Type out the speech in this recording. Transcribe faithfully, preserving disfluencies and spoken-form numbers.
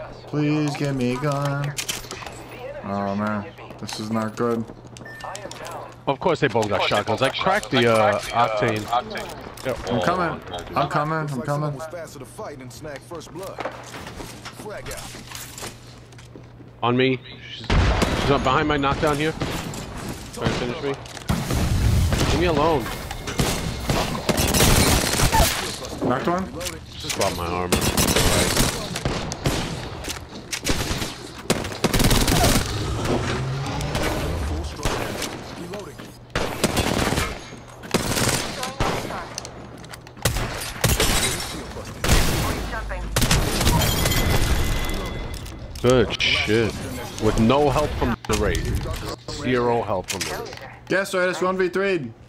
Please give me a gun. Oh man, this is not good. Of course they both got shotguns. I cracked the uh, octane. I'm coming. I'm coming. I'm coming. On me. She's, she's up behind my knockdown here. Trying to finish me. Leave me alone. Knocked one? Just swap my armor. Right. Good shit. With no help from the raid. Zero help from the raid. Yes, sir, it's one v three.